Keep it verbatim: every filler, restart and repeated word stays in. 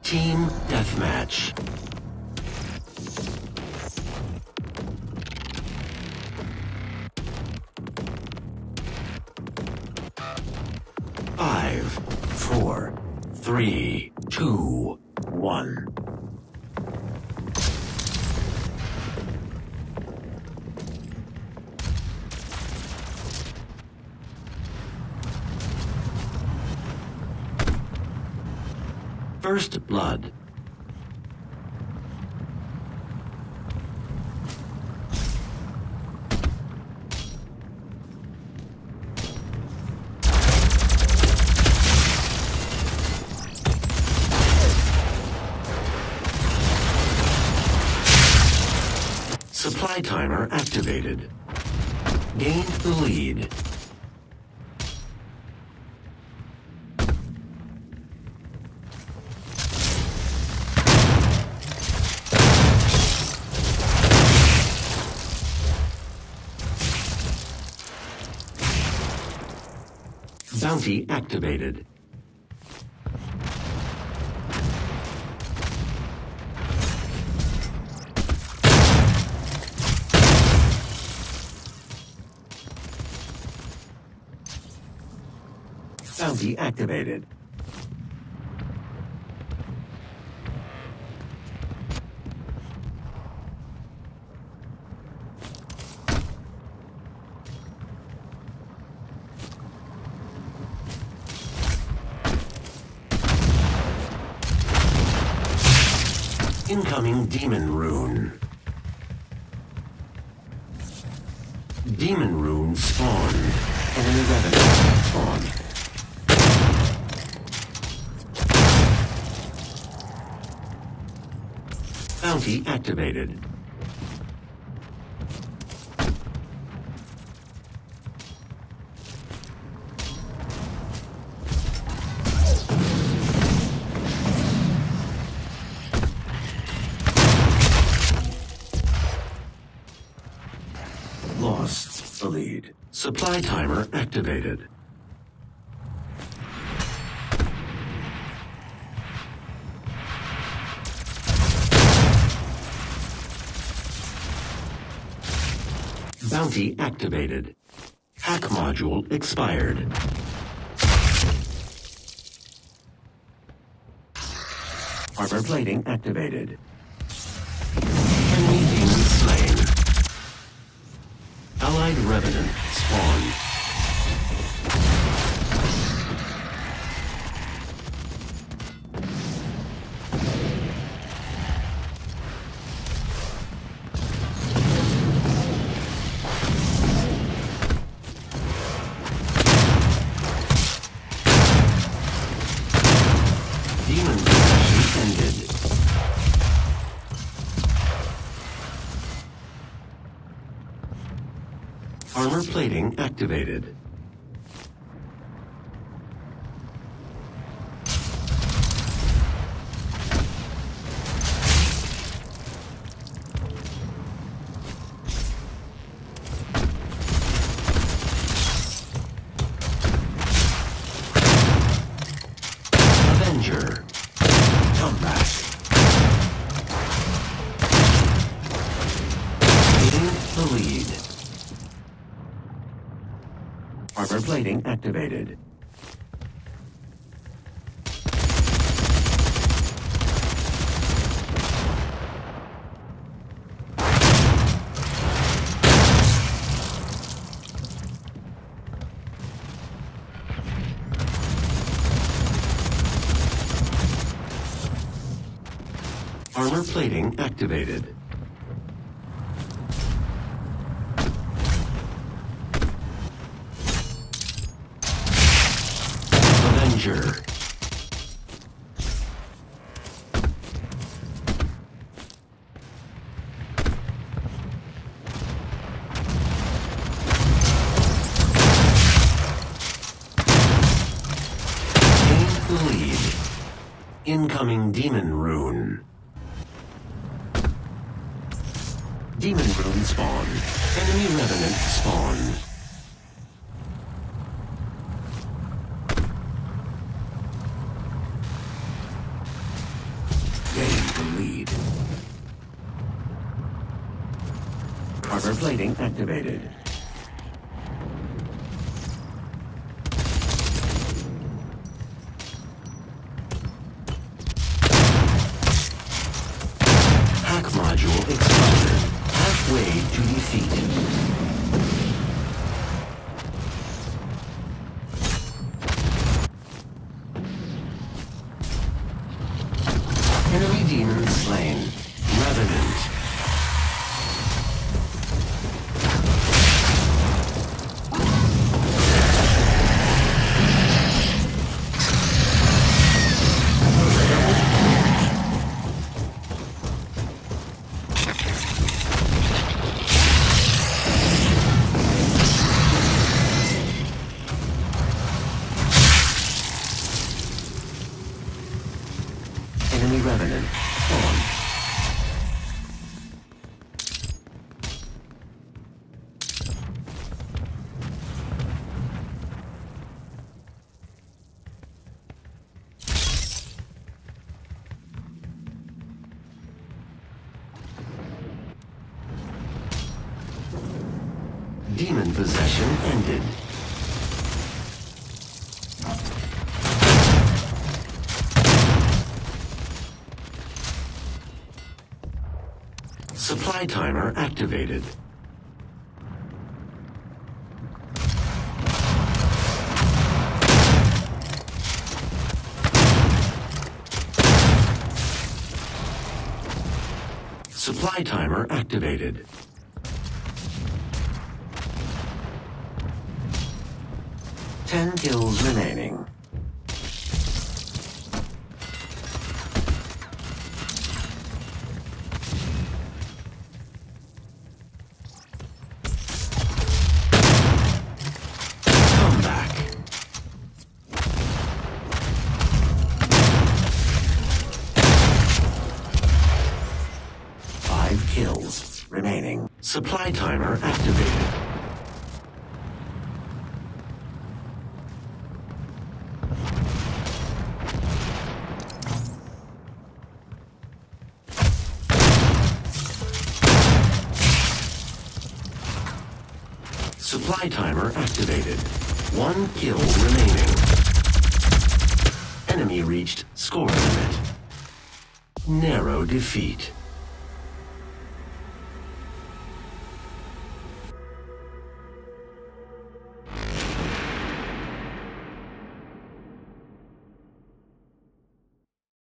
Team Deathmatch. Five, four, three, two, one. First blood. Supply timer activated. Gained the lead. Bounty activated. Bounty activated. Incoming Demon Rune. Demon Rune spawned. Enemy revenant spawned. Bounty activated. Lost the lead. Supply timer activated. Bounty activated. Hack module expired. Armor plating activated. Enemy demon slain. Allied revenant spawned. Demon possession ended. Armor plating activated. Avenger. Come back. Gain the lead. Armor plating activated. Armor plating activated. Avenger. Gained the lead. Incoming Demon Rune. Demon Rune spawn. Enemy Revenant spawn. Armor plating activated. Hack module expired. Halfway to defeat. Enemy demon slain. Revenant. Enemy Revenant on. Demon possession ended. Supply timer activated. Supply timer activated. Ten kills remaining. Kills remaining. Supply timer activated. Supply timer activated. One kill remaining. Enemy reached score limit. Narrow defeat.